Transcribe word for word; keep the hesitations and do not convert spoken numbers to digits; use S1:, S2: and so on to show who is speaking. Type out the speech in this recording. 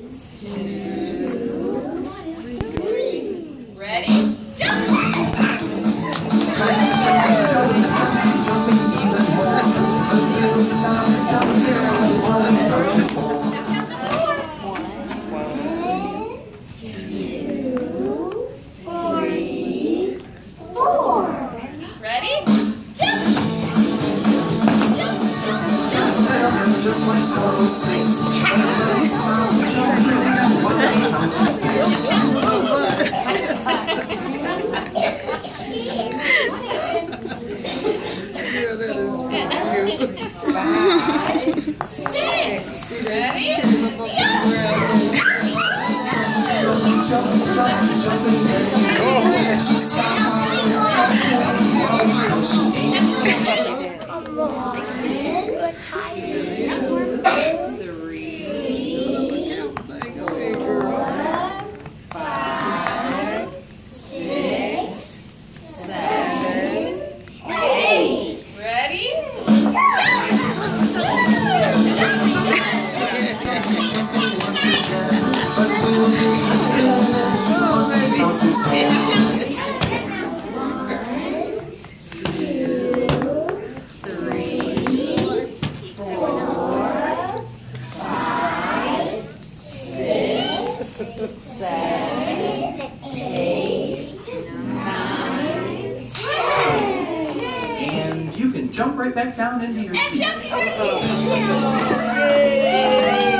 S1: Ready? Jump! Ready? Jump! Jump, jump, jump.
S2: Just like those snakes.
S1: Six. Ready?
S2: Jump, jump, jumping. And you can jump right back down into your seats.
S1: Yay!